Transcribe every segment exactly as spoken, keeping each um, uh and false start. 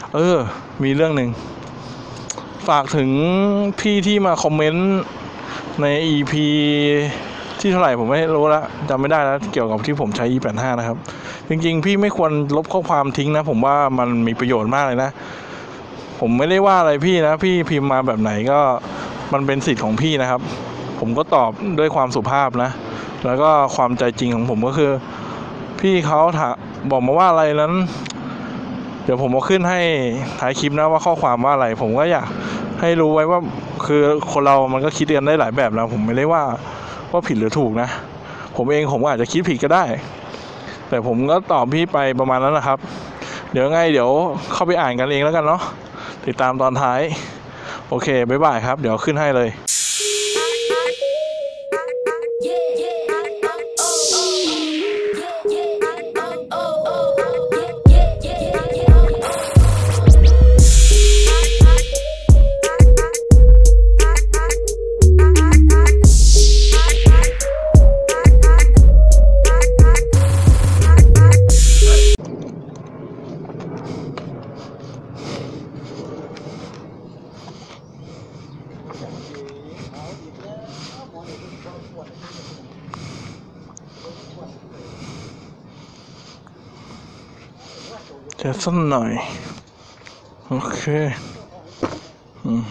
เออมีเรื่องหนึ่งฝากถึงพี่ที่มาคอมเมนต์ใน อี พี ที่เท่าไหร่ผมไม่รู้ละจำไม่ได้แล้วเกี่ยวกับที่ผมใช้ อี แปดสิบห้า นะครับจริงๆพี่ไม่ควรลบข้อความทิ้งนะผมว่ามันมีประโยชน์มากเลยนะผมไม่ได้ว่าอะไรพี่นะพี่พิมพ์มาแบบไหนก็มันเป็นสิทธิ์ของพี่นะครับผมก็ตอบด้วยความสุภาพนะแล้วก็ความใจจริงของผมก็คือพี่เขาถามบอกมาว่าอะไรนั้นเดี๋ยวผมเอาขึ้นให้ท้ายคลิปนะว่าข้อความว่าอะไรผมก็อยากให้รู้ไว้ว่าคือคนเรามันก็คิดกันได้หลายแบบแล้วผมไม่ได้ว่าว่าผิดหรือถูกนะผมเองผมอาจจะคิดผิดก็ได้แต่ผมก็ตอบพี่ไปประมาณนั้นนะครับเดี๋ยวไงเดี๋ยวเข้าไปอ่านกันเองแล้วกันเนาะติดตามตอนท้ายโอเคบ๊ายบายครับเดี๋ยวขึ้นให้เลยจะสั้นหน่อยโอเคอืม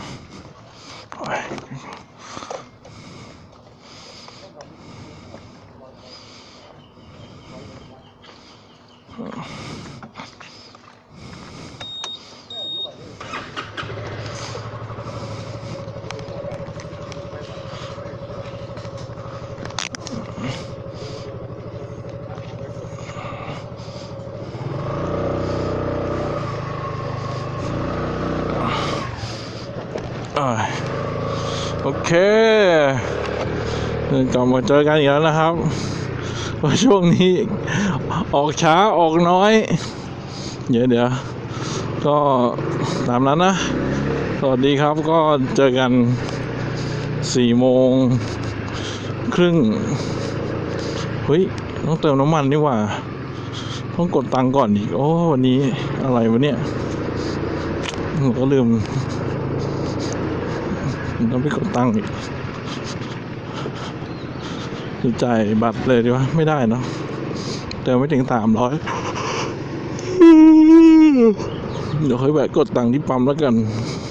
โอเคกลับมาเจอกันอีกแล้วนะครับว่าช่วงนี้ออกช้าออกน้อยเดี๋ยวเดี๋ยวก็ตามนั้นนะสวัสดีครับก็เจอกันสี่โมงครึ่งเฮ้ยต้องเติมน้ำมันนี่หว่าต้องกดตังค์ก่อนอีกโอ้วันนี้อะไรวะเนี่ยผมก็ลืมต้องไปกดตังค์อีกจ่ายบัตรเลยดีวะไม่ได้เนาะแต่ไม่ถึงสามร้อยเดี๋ยวค่อยแวะกดตังค์ที่ปั๊มแล้วกัน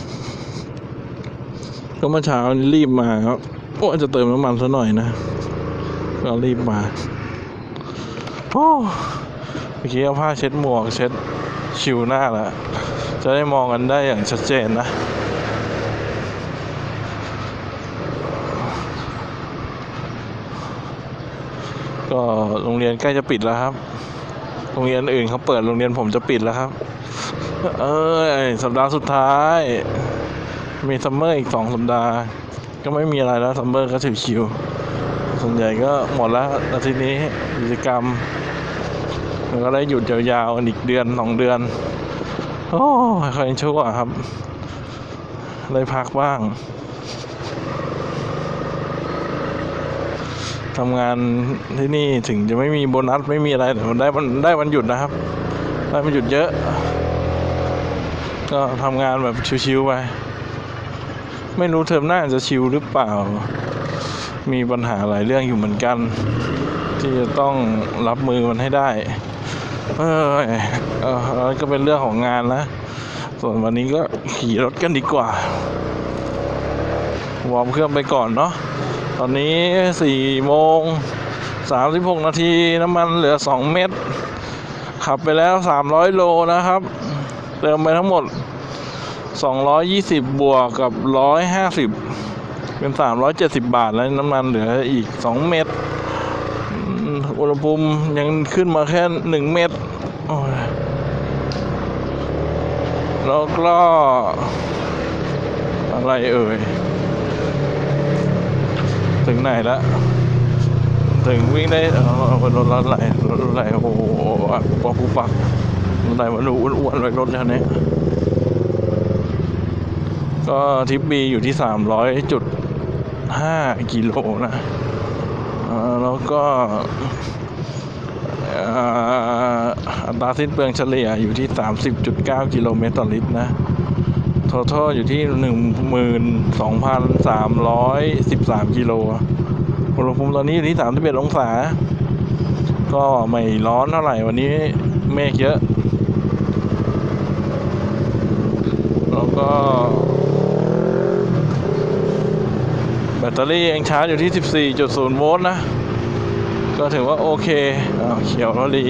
ก็เมื่อเช้านี้รีบมาครับโอ้จะเติมน้ำมันซะหน่อยนะก็รีบมาโอ้เมื่อกี้เอาผ้าเช็ดหมวกเช็ดชิวหน้าแล้วจะได้มองกันได้อย่างชัดเจนนะก็โรงเรียนใกล้จะปิดแล้วครับโรงเรียนอื่นเขาเปิดโรงเรียนผมจะปิดแล้วครับเออสัปดาห์สุดท้ายมีซัมเมอร์อีกสองสัปดาห์ก็ไม่มีอะไรแล้วซัมเมอร์ก็ชิวๆส่วนใหญ่ก็หมดแล้วอาทิตย์นี้กิจกรรมแล้วก็ได้หยุดยาวๆอีกเดือนสองเดือนโอ้ใครชั่วครับได้พักบ้างทำงานที่นี่ถึงจะไม่มีโบนัสไม่มีอะไรแต่มันได้มันได้วันหยุดนะครับได้วันหยุดเยอะก็ทำงานแบบชิวๆไปไม่รู้เทอมหน้าจะชิวหรือเปล่ามีปัญหาหลายเรื่องอยู่เหมือนกันที่จะต้องรับมือมันให้ได้เออเออแล้วก็เป็นเรื่องของงานนะส่วนวันนี้ก็ขี่รถกันดีกว่าวอร์มเครื่องไปก่อนเนาะตอนนี้สี่โมงสามสิบหกนาทีน้ำมันเหลือสองเม็ดขับไปแล้วสามร้อยโลนะครับเติมไปทั้งหมดสองร้อยยี่สิบบวกกับหนึ่งร้อยห้าสิบเป็นสามร้อยเจ็ดสิบบาทแล้วน้ำมันเหลืออีกสองเม็ดอุณหภูมิยังขึ้นมาแค่หนึ่งเม็ดแล้วก็อะไรเอ่ยถึงไหนแล้วถึงวิ่งได้รถรถไหลรถไหลโอ้โหปอปุ๊บปักรถไหลมันดูอ้วนๆเลยรถคันนี้ก็ทิปบีอยู่ที่สามร้อยจุดห้ากิโลนะแล้วก็อัตราสิ้นเปลืองเฉลี่ยอยู่ที่ สามสิบจุดเก้า กิโลเมตรต่อลิตรนะtotal อยู่ที่ หนึ่งหมื่นสองพันสามร้อยสิบสาม กิโลอุณหภูมิตอนนี้อยู่ที่ สามสิบเอ็ด องศาก็ไม่ร้อนเท่าไหร่วันนี้เมฆเยอะแล้วก็แบตเตอรี่ยังชาร์จอยู่ที่ สิบสี่จุดศูนย์ โวลต์นะก็ถือว่าโอเคเขียวแล้วดี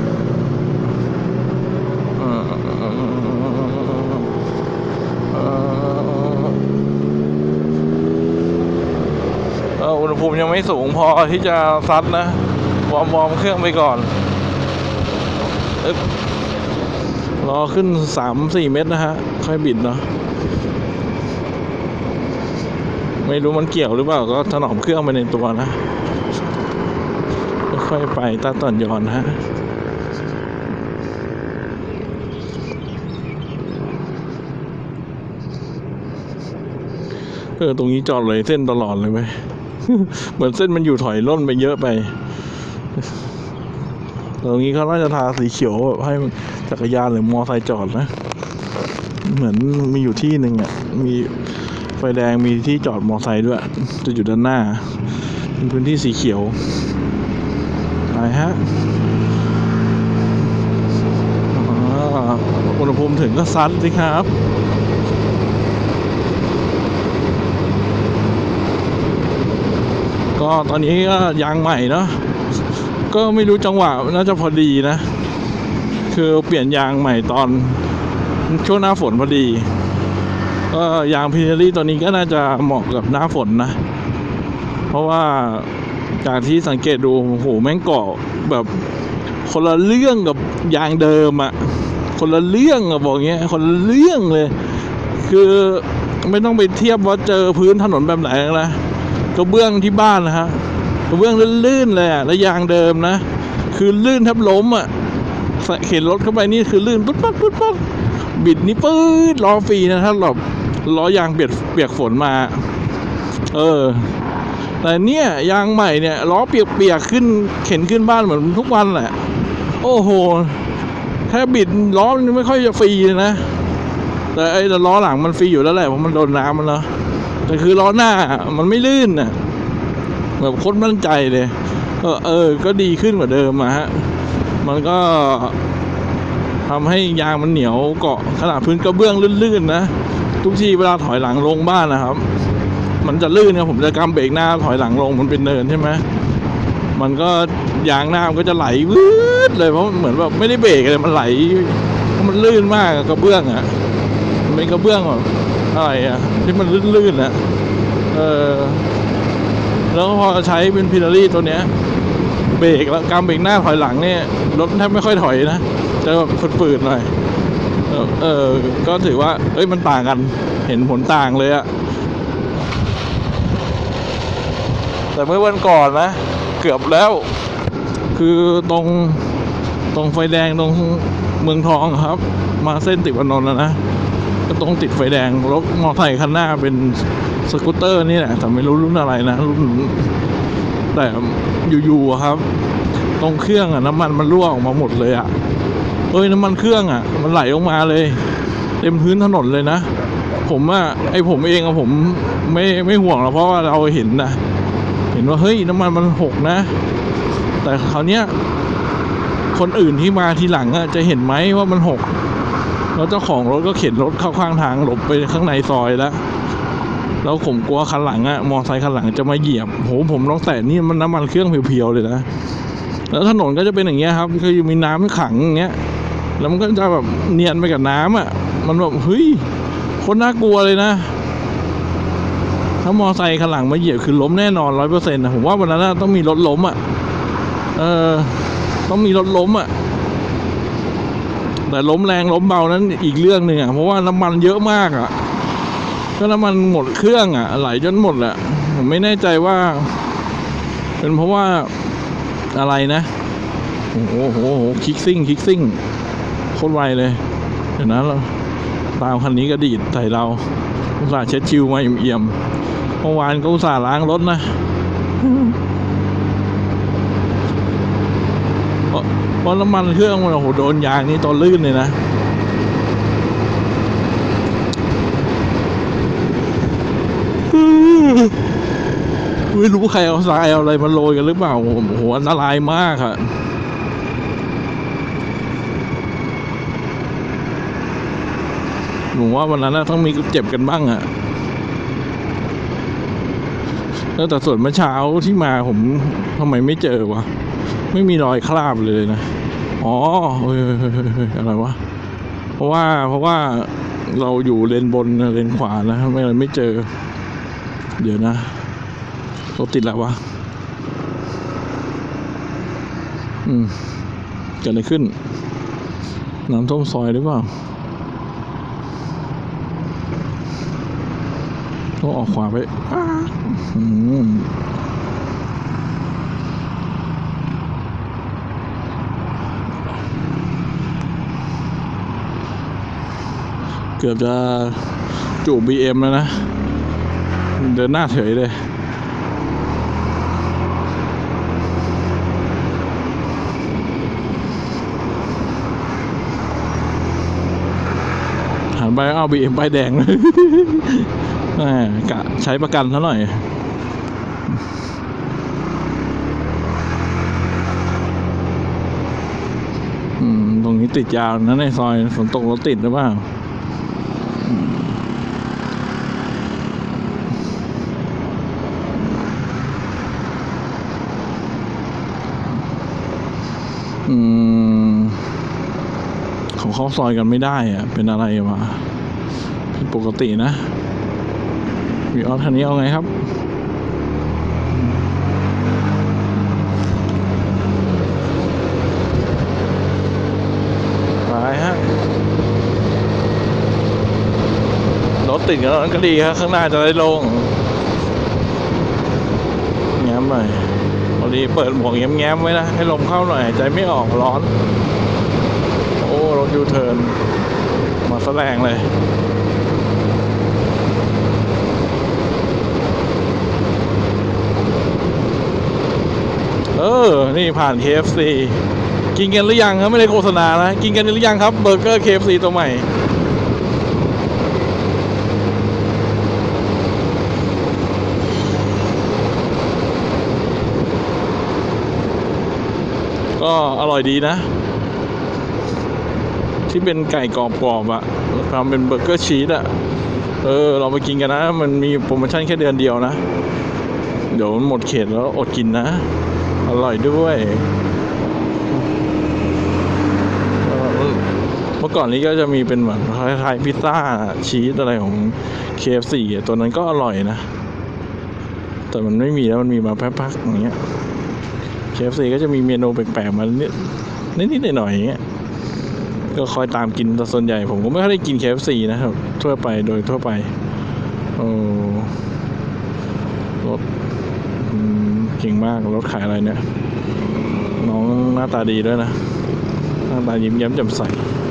อุณหภูมิยังไม่สูงพอที่จะซัดนะวอร์มวอร์มเครื่องไปก่อนรอขึ้น สามถึงสี่ เมตรนะฮะค่อยบิดเนาะไม่รู้มันเกี่ยวหรือเปล่าก็ถนอมเครื่องไปในตัวนะค่อยไปตัดตอนย้อนนะฮะเออตรงนี้จอดเลยเส้นตลอดเลยไหม เหมือนเส้นมันอยู่ถอยร่นไปเยอะไปตรงนี้เขาน่าจะทาสีเขียวให้จักรยานหรือมอไซค์จอดนะเหมือนมีอยู่ที่หนึ่งอ่ะมีไฟแดงมีที่จอดมอไซค์ด้วยจะอยู่ด้านหน้าเป็นพื้นที่สีเขียวไปฮะอุณหภูมิถึงก็ซัดสิครับก็ตอนนี้ก็ยางใหม่เนาะก็ไม่รู้จังหวะน่าจะพอดีนะคือเปลี่ยนยางใหม่ตอนช่วงหน้าฝนพอดีก็ยางพิเนรี่ตัวนี้ก็น่าจะเหมาะกับหน้าฝนนะเพราะว่าจากที่สังเกตดูโอ้โหแม่งเกาะแบบคนละเรื่องกับยางเดิมอะคนละเรื่องอะบอกเงี้ยคนละเรื่องเลยคือไม่ต้องไปเทียบว่าเจอพื้นถนนแบบไหนนะกระเบื้องที่บ้านนะฮะกระเบื้องลื่นๆเลยอะแล้วยางเดิมนะคือลื่นแทบล้มอะเข็นรถเข้าไปนี่คือลื่นปุ๊บปั๊บปุ๊บปั๊บบิดนี่ปื๊ดล้อฟรีนะถ้าหลบล้อยางเปียกเปียกฝนมาเออแต่เนี่ยยางใหม่เนี่ยล้อเปียกๆขึ้นเข็นขึ้นบ้านเหมือนทุกวันแหละโอ้โหแค่บิดล้อมันไม่ค่อยจะฟรีนะแต่ไอ้ล้อหลังมันฟรีอยู่แล้วแหละเพราะมันโดนน้ำมันเนาะแต่คือล้อหน้ามันไม่ลื่นน่ะแบบโคตรมั่นใจเลยเออเออก็ดีขึ้นกว่าเดิมอะฮะมันก็ทำให้ยางมันเหนียวเกาะขนาดพื้นกระเบื้องลื่นๆนะทุกทีเวลาถอยหลังลงบ้านนะครับมันจะลื่นเนี่ยผมจะกำเบรกหน้าถอยหลังลงมันเป็นเนินใช่ไหมมันก็ยางหน้ามันก็จะไหลวืดเลยเพราะเหมือนแบบไม่ได้เบรกเลยมันไหลเพราะมันลื่นมากกระเบื้องอ่ะมันเป็นกระเบื้องอะไรอ่ะที่มันลื่นๆนะเออแล้วพอใช้เป็นพิลารี่ตัวเนี้ยเบรกแล้วกำเบรกหน้าถอยหลังเนี่ยรถแทบไม่ค่อยถอยนะจะแบบฝืดๆหน่อยเออก็ถือว่าเอ้ยมันต่างกันเห็นผลต่างเลยอะแต่เมื่อวันก่อนนะเกือบแล้วคือตรงตรงไฟแดงตรงเมืองทองครับมาเส้นติดวันนนท์แล้วนะก็ตรงติดไฟแดงรถมอเตอร์ไซค์คันหน้าเป็นสกูตเตอร์นี่แหละแต่ไม่รู้รุ่นอะไรนะรุ่นแต่อยู่ๆครับตรงเครื่องอะน้ำมันมันรั่วออกมาหมดเลยอะเอ้ยน้ำมันเครื่องอะมันไหลออกมาเลยเต็มพื้นถนนเลยนะผมอะไอผมเองอะผมไม่ไม่ห่วงหรอกเพราะว่าเราเห็นนะเห็นว่าเฮ้ยน้ำมันมันหกนะแต่คราวเนี้ยคนอื่นที่มาทีหลังอะจะเห็นไหมว่ามันหกแล้วเจ้าของรถก็เข็นรถเข้าข้างทางหลบไปข้างในซอยแล้วแล้วผมกลัวคันหลังอะมอไซค์คันหลังจะมาเหยียบโหผมลองแตะนี่มันน้ำมันเครื่องเพียวๆเลยนะแล้วถนนก็จะเป็นอย่างเงี้ยครับคือมีน้ำขังอย่างเงี้ยแล้วมันก็จะแบบเนียนไปกับน้ำอ่ะมันแบบเฮ้ยคนน่ากลัวเลยนะถ้ามอไซค์คันหลังมาเหยียบคือล้มแน่นอนร้อยเปอร์เซ็นต์นะผมว่าวันนั้นต้องมีรถล้มอ่ะเออต้องมีรถล้มอ่ะแต่ล้มแรงล้มเบานั้นอีกเรื่องหนึ่งอ่ะเพราะว่าน้ำมันเยอะมากอ่ะก็น้ำมันหมดเครื่องอ่ะไหลจนหมดแหละผมไม่แน่ใจว่าเป็นเพราะว่าอะไรนะโอ้โหโหคิกซิ่งคิกซิ่งโคตรไวเลยเดี๋ยวนั้นเราตามคันนี้ก็ดีดใส่เราอุตส่าห์เช็ดชิวมาเอี่ยมๆเมื่อวานก็อุตส่าห์ล้างรถนะเพราะน้ำมันเครื่องมันโอ้โหโดนยางนี่ตอนลื่นเลยนะไม่รู้ใครเอาทรายเอาอะไรมาโรยกันหรือเปล่าโอ้โหอันตรายมากอะผมว่าวันนั้นต้องมีเจ็บกันบ้างอะแล้วแต่ส่วนเมื่อเช้าที่มาผมทำไมไม่เจอวะไม่มีรอยคราบเลยนะอ๋อเฮ้ยอะไรวะเพราะว่าเพราะว่าเราอยู่เลนบนเลนขวานะไม่เลยไม่เจอเดี๋ยวนะรถติดแล้ววะอืมเกิดอะไรขึ้นน้ำท่วมซอยหรือเปล่าต้องออกขวาไปอืมเกือบจะจูบ บี เอ็ม แล้วนะเดินหน้าเฉยเลยหันไปเอา บี เอ็ม ป้ายแดงเลยกะใช้ประกันซะหน่อยอืมตรงนี้ติดยาวนะในซอยฝนตกรถติดหรือเปล่าอืมเขาเข้าซอยกันไม่ได้อะเป็นอะไรวะผิดปกตินะวีออสคันนี้เอาไงครับไปฮะรถติดกันแล้วก็ดีครับข้างหน้าจะได้โล่งแง้มหน่อยพอดีเปิดหมวกแง้มๆไว้นะให้ลมเข้าหน่อยใจไม่ออกร้อนโอ้รถยูเทิร์นมาแสดงเลยเออนี่ผ่าน เค เอฟ ซี กินกันหรือยังครับไม่ได้โฆษณานะกินกันหรือยังครับเบอร์เกอร์ เค เอฟ ซี ตัวใหม่ก็อร่อยดีนะที่เป็นไก่กรอบๆอ่ะทำเป็นเบอร์เกอร์ชีสอ่ะเออเราไปกินกันนะมันมีโปรโมชั่นแค่เดือนเดียวนะเดี๋ยวหมดเขตแล้วอดกินนะอร่อยด้วยเมื่อก่อนนี้ก็จะมีเป็นแบบคล้ายๆพิซซ่าชีสอะไรของ เค เอฟ ซี ตัวนั้นก็อร่อยนะแต่มันไม่มีแล้วมันมีมาแพ็คๆอย่างเงี้ย เค เอฟ ซี ก็จะมีเมนูแปลกๆมานิดนิดๆหน่อยๆอย่างเงี้ยก็คอยตามกินแต่ส่วนใหญ่ผมก็ไม่ค่อยได้กิน เค เอฟ ซี นะครับทั่วไปโดยทั่วไปโอ้รถเก่งมากรถขายอะไรเนี่ยน้องหน้าตาดีด้วยนะหน้าตายิ้มแย้มแจ่มใส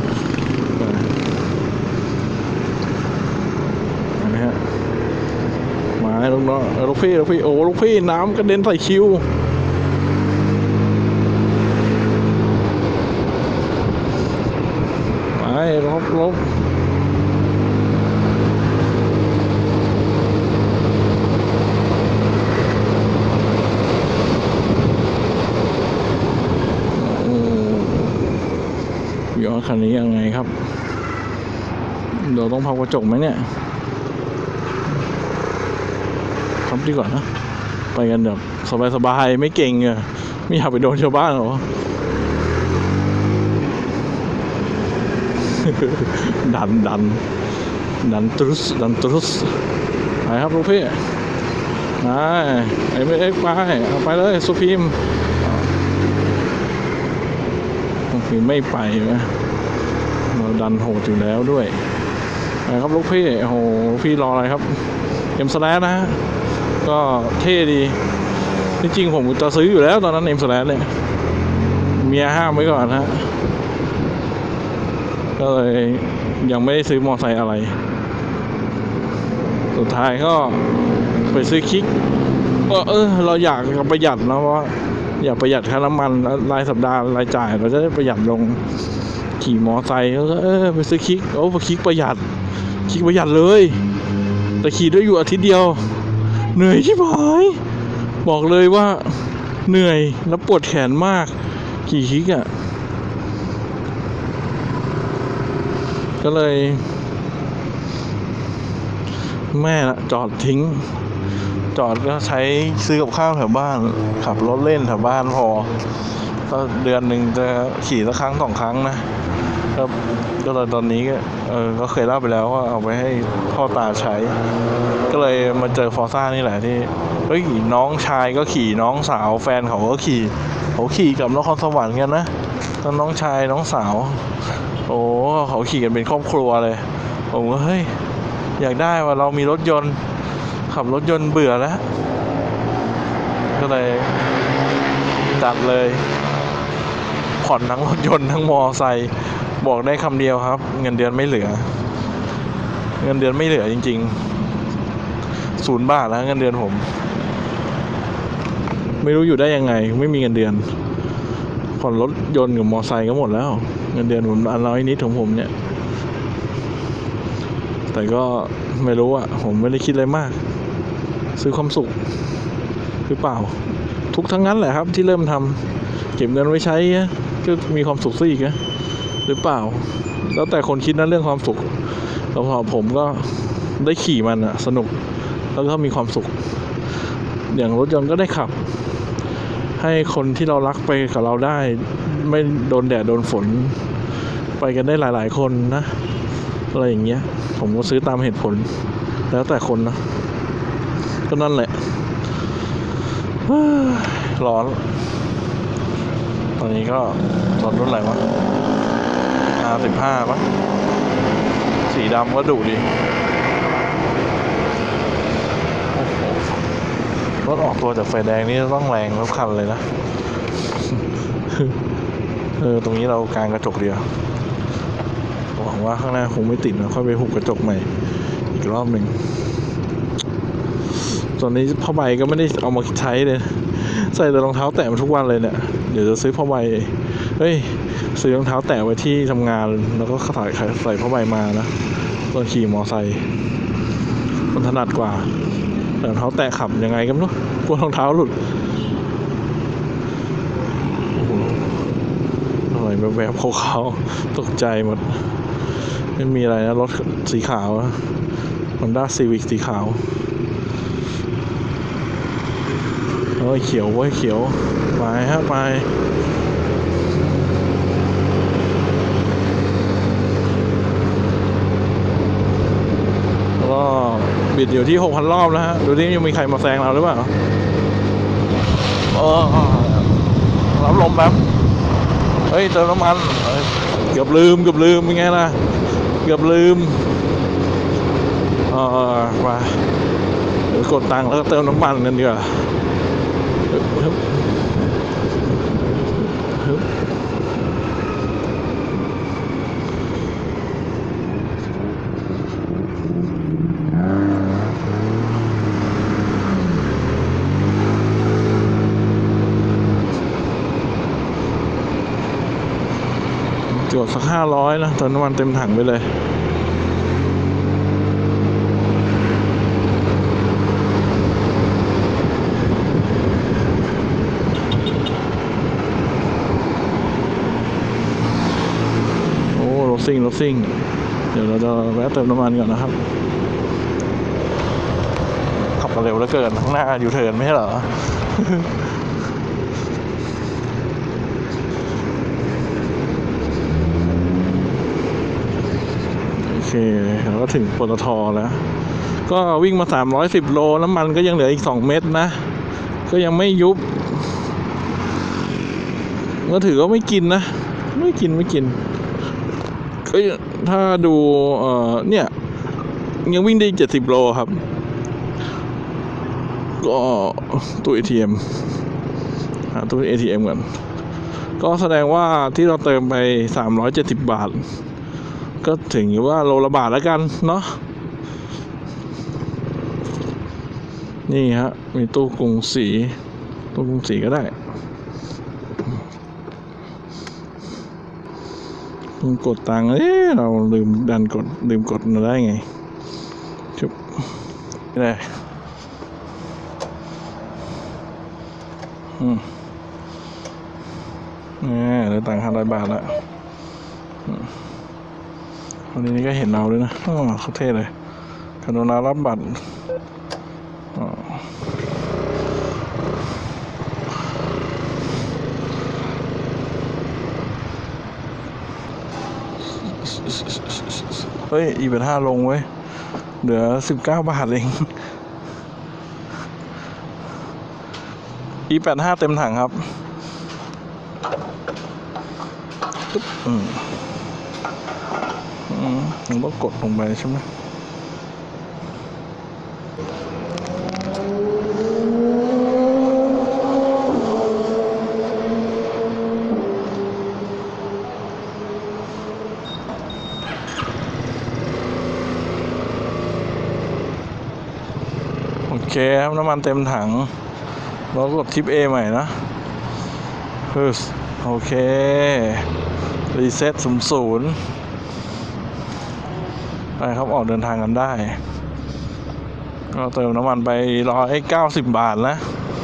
นะฮะมาลูกน้องลูกพี่ลูกพี่โอ้ลูกพี่น้ำกระเด็นใส่คิวไปลบลบย้อนคันนี้ยังไงครับเดี๋ยวต้องพับกระจกไหมเนี่ยพับดีกว่านะไปกันแบบสบายๆไม่เก่งอะไม่อยากไปโดนชาวบ้านหรอ ดันดันดันตรุสดันตรุสไปครับลูกพี่ไปไอ้ไม่เอ็กไปเอาไปเลยสุพีมสุพีมไม่ไปนะเราดันโหดอยู่แล้วด้วยไปครับลูกพี่โอ้โหพี่รออะไรครับเอ็มสแลชนะก็เท่ดีจริงๆผมจะซื้ออยู่แล้วตอนนั้นเอ็มสแลชเนี่ยเมียห้ามไว้ก่อนฮะก็เลยยังไม่ได้ซื้อมอเตอร์ไซค์อะไรสุดท้ายก็ไปซื้อคิกก็เออเราอยากประหยัดนะเพราะอยากประหยัดค่าน้ำมันรายสัปดาห์รายจ่ายเราจะได้ประหยัดลงขี่มอไซค์ก็เออไปซื้อคิกโอ้คิกประหยัดคิกประหยัดเลยแต่ขี่ได้อยู่อาทิตย์เดียวเหนื่อยชิบหายบอกเลยว่าเหนื่อยแล้วปวดแขนมากขี่คิกอ่ะก็เลยแม่ละจอดทิ้งจอดก็ใช้ซื้อกับข้าวแถวบ้านขับรถเล่นแถวบ้านพอก็เดือนหนึ่งจะขี่สักครั้งสองครั้งนะก็ก็เลยตอนนี้ก็เออก็เคยเล่าไปแล้วว่าเอาไปให้พ่อตาใช้ก็เลยมาเจอฟอร์ซ่านี่แหละที่เฮ้ยน้องชายก็ขี่น้องสาวแฟนเขาก็ขี่เขาขี่กับนครสวรรค์กันนะตอนน้องชายน้องสาวโอ้เขาขี่กันเป็นครอบครัวเลยผมก็เฮ้ยอยากได้ว่าเรามีรถยนต์ขับรถยนต์เบื่อแล้วก็เลยจัดเลยผ่อนทั้งรถยนต์ทั้งมอไซค์บอกได้คำเดียวครับเงินเดือนไม่เหลือเงินเดือนไม่เหลือจริงๆศูนย์บาทแล้วเงินเดือนผมไม่รู้อยู่ได้ยังไงไม่มีเงินเดือนผ่อนรถยนต์กับมอไซค์ก็หมดแล้วเงินเดือนผมอันน้อยนิดของผมเนี่ยแต่ก็ไม่รู้อ่ะผมไม่ได้คิดอะไรมากซื้อความสุขหรือเปล่าทุกทั้งนั้นแหละครับที่เริ่มทำเก็บเงินไว้ใช้ก็มีความสุขซะอีกนะหรือเปล่าแล้วแต่คนคิดนะเรื่องความสุขแล้วพอผมก็ได้ขี่มันอ่ะสนุกแล้วก็มีความสุขอย่างรถยนต์ก็ได้ขับให้คนที่เรารักไปกับเราได้ไม่โดนแดดโดนฝนไปกันได้หลายๆคนนะอะไรอย่างเงี้ยผมก็ซื้อตามเหตุผลแล้วแต่คนนะก็นั่นแหละร้อนตอนนี้ก็รถรุ่นอะไรวะ อาร์ สิบห้า ปะสีดำก็ดุดีโอ้โหรถออกตัวจากไฟแดงนี่ต้องแรงรถคันเลยนะ เออตรงนี้เรากางกระจกเดียวหวังว่าข้างหน้าคงไม่ติดนะค่อยไปหุบกระจกใหม่อีกรอบหนึ่งตอนนี้ผ้าใบก็ไม่ได้เอามาใช้เลยใส่แต่รองเท้าแตะมาทุกวันเลยเนี่ยเดี๋ยวจะซื้อผ้าใบเฮ้ยซื้อรองเท้าแตะไว้ที่ทำงานแล้วก็ใส่ใส่ผ้าใบมานะตอนขี่มอไซค์มันถนัดกว่าแต่รองเท้าแตะขับยังไงกันเนาะกลัวรองเท้าหลุดอะไรแบบแบบขาวๆตกใจหมดไม่มีอะไรนะรถสีขาวHonda Civic สีขาวโอ้ยเขียวเว้ยเขียวไปฮะไปแล้วก็บิดอยู่ที่ หกพัน รอบแล้วฮะดูดิยังมีใครมาแซงเราหรือเปล่าเออรับลมแป๊บเฮ้ยเติมน้ำมันเกือบลืมเกือบลืมเป็นไงล่ะเกือบลืมเออมากดตังค์แล้วก็เติมน้ำมันกันดีกว่าจอดสักห้าร้อยนะเติมน้ำมันเต็มถังไปเลยรถซิ่งรถซิ่งเดี๋ยวเราจะแวะเติมน้ำมันก่อนนะครับขับกันเร็วเหลือเกินข้างหน้าอยู่เทิร์นไม่ใช่เหรอ โอเคเราก็ถึงปตท.แล้วก็วิ่งมาสามร้อยสิบโลน้ำมันก็ยังเหลืออีกสองเม็ดนะก็ยังไม่ยุบก็ถือว่าไม่กินนะไม่กินไม่กินก็ถ้าดูเอ่อเนี่ยยังวิ่งได้เจ็ดสิบโลครับก็ตู้ เอ ที เอ็ม หาตู้ เอ ที เอ็ม ก่อนก็แสดงว่าที่เราเติมไปสามร้อยเจ็ดสิบบาทก็ถึงว่าโลละบาทแล้วกันเนาะนี่ฮะมีตู้กรุงศรีตู้กรุงศรีก็ได้มันกดตังค์เอ๊ะเราลืมดันกดลืมกดมาได้ไงชุบนี่เลยอืมนี่เหลือตังค์ห้าร้อยบาทแล้ววันนี้ก็เห็นเราด้วยนะอ๋อเขาเท่เลยกรุณารับบัตรเฮ้ย อี แปดสิบห้า ลงเว้ยเหลือสิบเก้าบาทเอง อี แปดสิบห้า เต็มถังครับตุ๊บอืมอืมผมต้องกดลงไปใช่ไหมโอเคครับน้ำมันเต็มถังเรากดทิป A ใหม่นะเฮ้ยโอเครีเซ็ตศูนย์ศูนย์ไปครับออกเดินทางกันได้ก็เติมน้ำมันไปร้อยเก้าสิบบาทนะ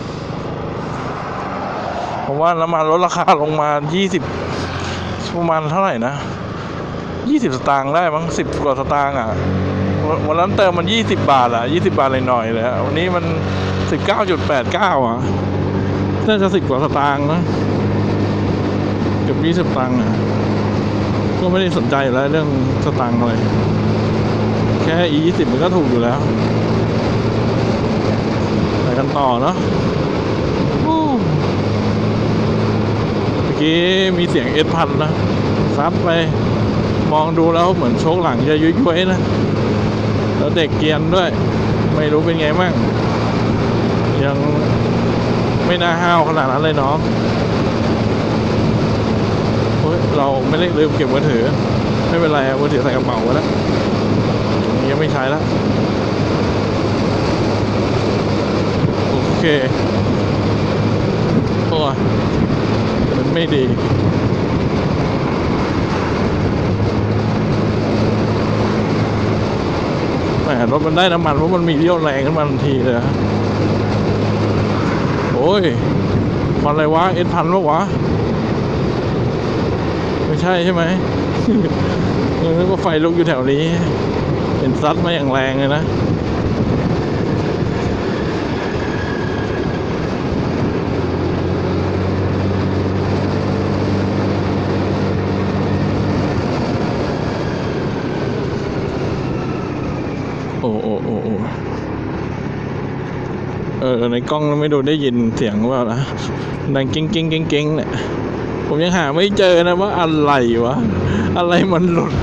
เพราะว่าน้ำมันลดราคาลงมายี่สิบประมาณเท่าไหร่นะยี่สิบสตางค์ได้มั้งสิบกว่าสตางค์อ่ะวันนั้นเติมมันยี่สิบบาทอ่ะยี่สิบบาทเลยหน่อยเลยวันนี้มันสิบเก้าจุดแปดเก้าอ่ะน่าจะสิบกว่าสตางค์นะเกือบยี่สิบตังค์อ่ะก็ไม่ได้สนใจแล้วเรื่องสตางค์อะไรแค่อียี่สิบมันก็ถูกอยู่แล้วไปกันต่อเนาะเมื่อกี้มีเสียงเอสพันนะซัดไปมองดูแล้วเหมือนโชคหลังจะยุ่ยๆนะแล้วเด็กเกียร์ด้วยไม่รู้เป็นไงมั่งยังไม่น่าห้าวขนาดนั้นเลยน้องเฮ้ยเราไม่ได้ลืมเก็บมือถือไม่เป็นไรมือถือใส่กระเป๋าไว้แล้วยังไม่ใช้แล้วโอเคโอ้ยมันไม่ดีแหมรถมันได้น้ำมันเพราะมันมีเรี่ยวแรงขึ้นมาทันทีเลยโอ้ยควันอะไรวะเอ็ดพันวะวะไม่ใช่ใช่ไหมนึกว่าไฟลุกอยู่แถวนี้เป็นซัดมาอย่างแรงเลยนะโอ้โอ้โอ้โอ้เออในกล้องไม่ดูได้ยินเสียงว่านะดังกิ้งกิ้งกิ้งกิ้งเนี่ยผมยังหาไม่เจอนะว่าอะไรวะอะไรมันหลุด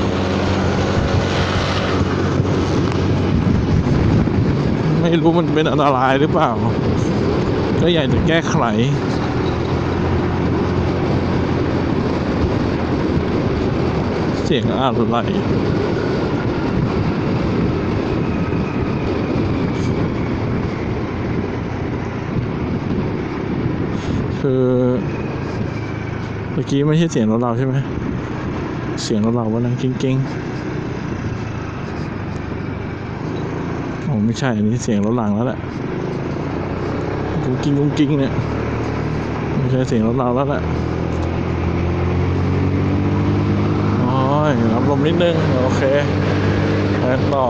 ไม่รู้มันเป็นอันตรายหรือเปล่าก็อยากจะแก้ไขเสียงอะไรคือเมื่อกี้ไม่ใช่เสียงรถเราใช่ไหมเสียงรถเราว่านั่งกิ้งกิ้งโอ้ไม่ใช่อันนี้เสียงรถหลังแล้วแหละกุ้งกิ้งกุ้งกิ้งเนี่ยไม่ใช่เสียงรถเราแล้วแหละโอ้ยรับลมนิดนึงโอเคไปต่อ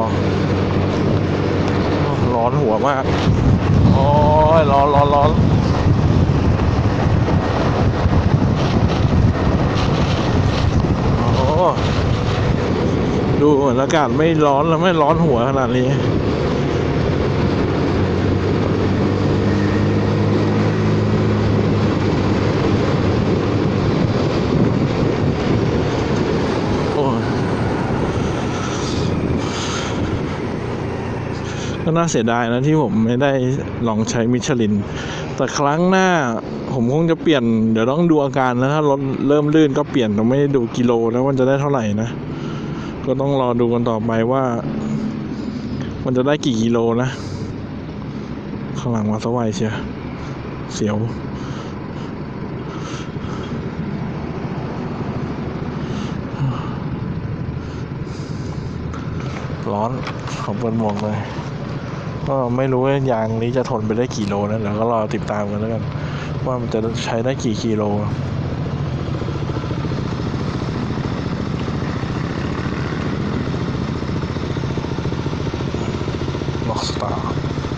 ร้อนหัวมากโอ้ยร้อนร้อนร้อนดูอากาศไม่ร้อนแล้วไม่ร้อนหัวขนาดนี้โอ้ก็น่าเสียดายนะที่ผมไม่ได้ลองใช้มิชลินแต่ครั้งหน้าผมคงจะเปลี่ยนเดี๋ยวต้องดูอาการนะถ้ารถเริ่มลื่นก็เปลี่ยนต้องไม่ดูกิโลแล้วมันจะได้เท่าไหร่นะก็ต้องรอดูกันต่อไปว่ามันจะได้กี่กิโลนะข้างหลังมาสวายเชียวเสียวร้อนขอเปิดหมวกเลยก็ไม่รู้ว่ายางนี้จะทนไปได้กี่โลนะเดี๋ยวก็รอติดตามกันแล้วกันว่ามันจะใช้ได้กี่กิโลล็อกสตาร์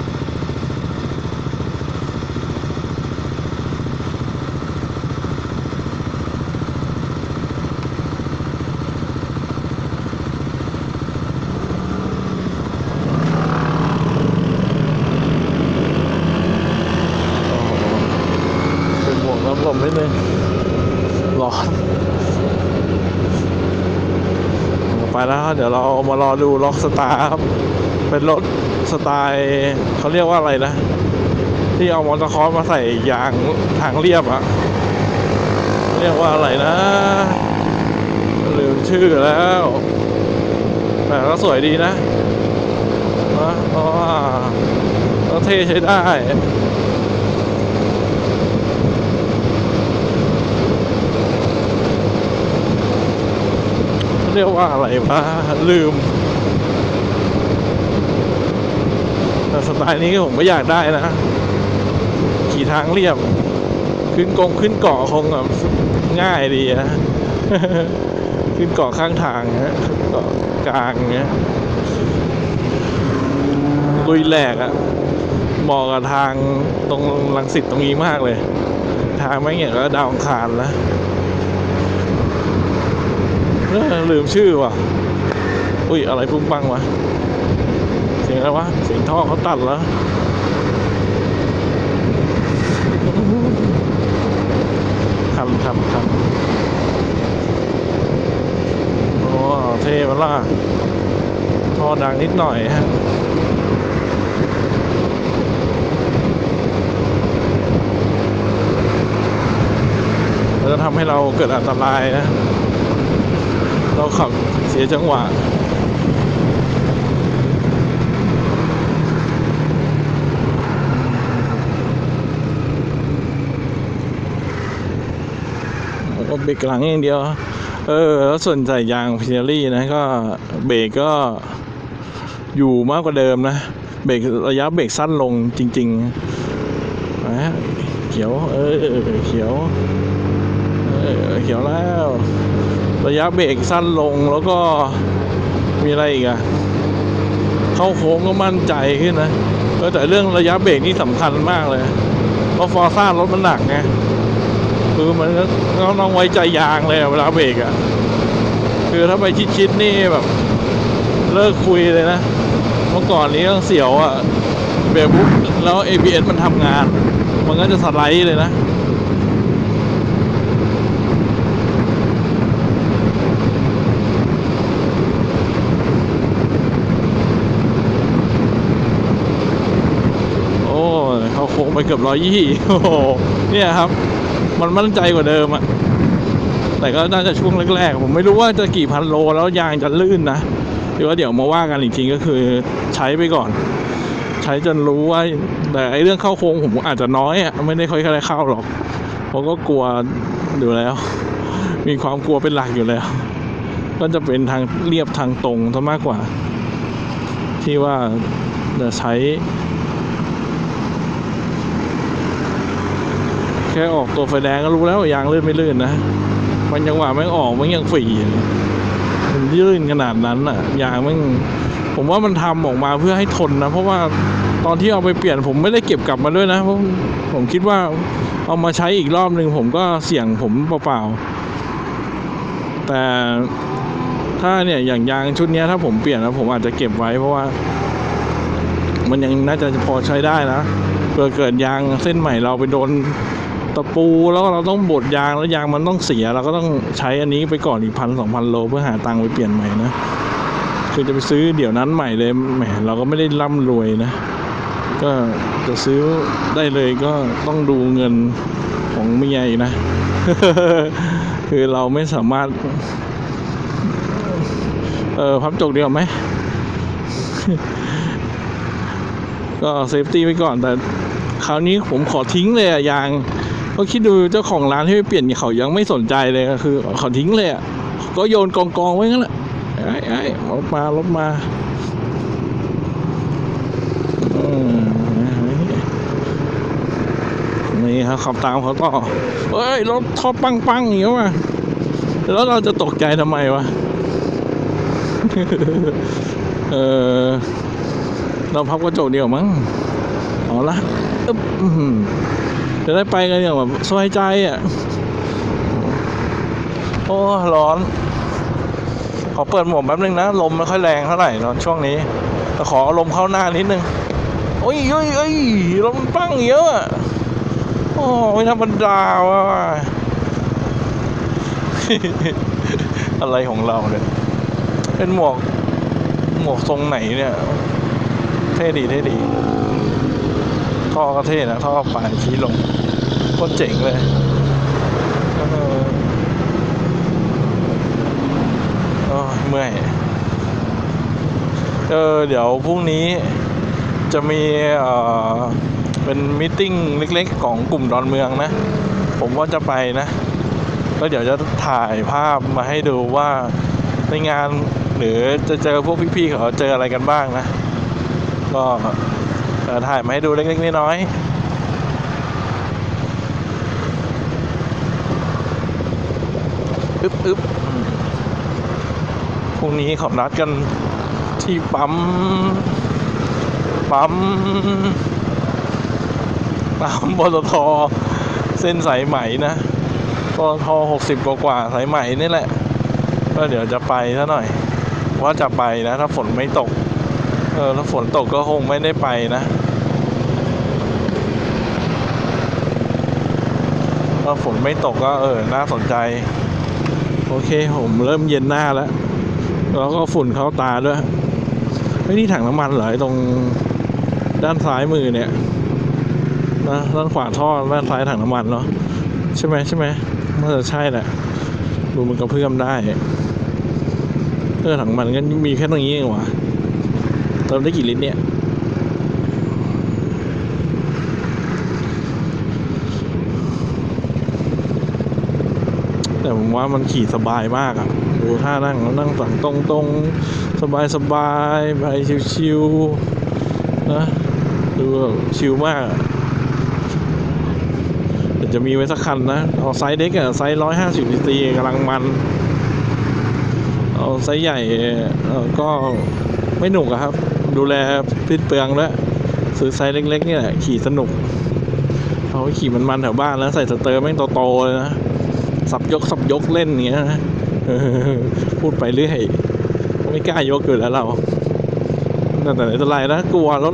ลมนิดนึงร้อนไปแล้วเดี๋ยวเรามารอดูล็อกสตาร์ครับเป็นรถสไตล์เขาเรียกว่าอะไรนะที่เอามอเตอร์คอร์สมาใส่ยางทางเรียบอะเรียกว่าอะไรนะลืมชื่อแล้วแต่ก็สวยดีนะนะเพราะว่าก็เท่ใช้ได้เรียกว่าอะไรวะลืมแต่สไตล์นี้ผมก็อยากได้นะขี่ทางเรียบขึ้นกงขึ้นเกาะคงแบบง่ายดีนะขึ้นเกาะข้างทางนะเกาะกลางเงี้ยลุยแหลกอะเหมาะกับทางตรงรังสิตตรงนี้มากเลยทางไม่เงี้ยก็ดาวอังคารแล้วลืมชื่อว่ะอุ้ยอะไรพุ่งปังวะเสียงอะไรวะเสียงท่อเขาตัดแล้วทำทำทำโอ้เท่มาล่ะท่อดังนิดหน่อยฮะแล้วจะทำให้เราเกิดอันตรายนะเราขับเสียจังหวะก็เบรกหลังอย่างเดียวเออแล้วส่วนใส่ยางพิเนลี่นะก็เบรกก็อยู่มากกว่าเดิมนะเบรกระยะเบรกสั้นลงจริงๆนะเขียวเออเขียวเออเขียวแล้วระยะเบรกสั้นลงแล้วก็มีอะไรอีกอะเข้าโค้งก็มั่นใจขึ้นนะแต่เรื่องระยะเบรกนี่สำคัญมากเลยเพราะฟอร์ซ่ารถมันหนักไงคือมันก็ต้องไว้ใจยางเลยเวลาเบรกอะคือถ้าไปชิดๆนี่แบบเลิกคุยเลยนะเมื่อก่อนนี้ต้องเสียวอะเบรกปุ๊บแล้ว เอ บี เอส มันทำงานมันก็จะสไลด์เลยนะเขาโค้งไปเกือบร้อยยี่โอ้โหเนี่ยครับมันมั่นใจกว่าเดิมอะแต่ก็น่าจะช่วงแรกๆผมไม่รู้ว่าจะกี่พันโลแล้วยางจะลื่นนะหรือว่าเดี๋ยวมาว่ากันอีกทีก็คือใช้ไปก่อนใช้จนรู้ว่าแต่ไอเรื่องเข้าโค้งผมอาจจะน้อยอะไม่ได้ค่อยๆเข้าหรอกเพราะก็กลัวอยู่แล้วมีความกลัวเป็นหลักอยู่แล้วก็จะเป็นทางเรียบทางตรงซะมากกว่าที่ว่าจะใช้แค่ออกตัวไฟแดงก็รู้แล้วยางลื่นไม่ลื่นนะมันจังหวะไม่ออกมันยังฝีมันลื่นขนาดนั้นอ่ะยางมันผมว่ามันทำออกมาเพื่อให้ทนนะเพราะว่าตอนที่เอาไปเปลี่ยนผมไม่ได้เก็บกลับมาด้วยนะเพราะผมคิดว่าเอามาใช้อีกรอบหนึ่งผมก็เสี่ยงผมเปล่าๆแต่ถ้าเนี่ยอย่างยางชุดนี้ถ้าผมเปลี่ยนแล้วผมอาจจะเก็บไว้เพราะว่ามันยังน่าจะพอใช้ได้นะเกิดเกิดยางเส้นใหม่เราไปโดนตะปูแล้วเราต้องบดยางแล้วยางมันต้องเสียเราก็ต้องใช้อันนี้ไปก่อนอีกพันสองพันโลเพื่อหาตังค์ไปเปลี่ยนใหม่นะคือจะไปซื้อเดี๋ยวนั้นใหม่เลยแหมเราก็ไม่ได้ร่ำรวยนะก็จะซื้อได้เลยก็ต้องดูเงินของเมียอีกนะ คือเราไม่สามารถเออพับจกเดียวไหม ก็เซฟตี้ไว้ก่อนแต่คราวนี้ผมขอทิ้งเลยอะยางก็คิดดูเจ้าของร้านที่ไปเปลี่ยนเขายังไม่สนใจเลยคือขอทิ้งเลยอะก็โยนกองกองไว้งั้นแหละไอ้ไอ้รถมารถมานี่ครับขับตามเขาต่อเฮ้ยรถท่อปังปังอย่างเงี้ยว่ะแล้วเราจะตกใจทำไมวะ เออเราพับกระจกเดียวมั้งเอาละอึ๊บจะได้ไปกันอย่างแบบสบายใจอ่ะโอ้ร้อนขอเปิดหมวกแป๊บนึงนะลมไม่ค่อยแรงเท่าไหร่ตอนช่วงนี้แต่ขอลมเข้าหน้านิดนึงโอ้ยโอ้ยโอ้ยลมปั้งเยอะโอ้ไม่ธรรมดาว่ะ อะไรของเราเนี่ยเป็นหมวกหมวกทรงไหนเนี่ยเท่ดีเท่ดีท่อก็เท่นะท่อปลายชี้ลงโคตรเจ๋งเลยเออเออเมื่อยเออเดี๋ยวพรุ่งนี้จะมีเอ่อเป็นมีตติ้งเล็กๆของกลุ่มดอนเมืองนะผมว่าจะไปนะแล้วเดี๋ยวจะถ่ายภาพมาให้ดูว่าในงานหรือจะเจอพวกพี่ๆเขาเจออะไรกันบ้างนะก็ถ่ายมาให้ดูเล็กๆน้อยๆอึ๊บอึ๊บพรุ่งนี้เขานัดกันที่ปั๊มปั๊มปั๊มปตท.เส้นสายไหมนะปตท.หกสิบกว่าๆสายไหมนี่แหละก็เดี๋ยวจะไปซะหน่อยว่าจะไปนะถ้าฝนไม่ตกเออถ้าฝนตกก็คงไม่ได้ไปนะถ้าฝนไม่ตกก็เออน่าสนใจโอเคผมเริ่มเย็นหน้าแล้วแล้วก็ฝุ่นเข้าตาด้วยไม่นี่ถังน้ำมันเหรอตรงด้านซ้ายมือเนี่ยนะด้านขวาท่อด้านซ้ายถังน้ำมันเนาะใช่ไหมใช่ไหมน่าจะใช่แหละดูมันกระเพื่อมได้เออถังน้ำมันก็มีแค่ตรงนี้เองวะเติมได้กี่ลิตรเนี่ยแต่ผมว่ามันขี่สบายมากอ่ะดูท่านั่งนั่งฝั่งตรงตรงสบายสบายไปชิวๆนะดูแบบชิวมากเดี๋ยวจะมีไว้สักคันนะเอาไซส์เด็กอะไซส์ร้อยห้าสิบซีซีกำลังมันเอาไซส์ใหญ่ก็ไม่หนุกอะครับดูแลพิษเปลืองแล้วซื้อไซส์เล็กๆเนี่ยขี่สนุกเอาขี่มันๆแถวบ้านแล้วใส่สเตอร์แม่งโตๆเลยนะสับยกสับยกเล่นอย่างเงี้ยนะพูดไปเรื่อยไม่กล้ายกอยู่แล้วเราแต่แต่ไหนแต่ไรนะกลัวรถ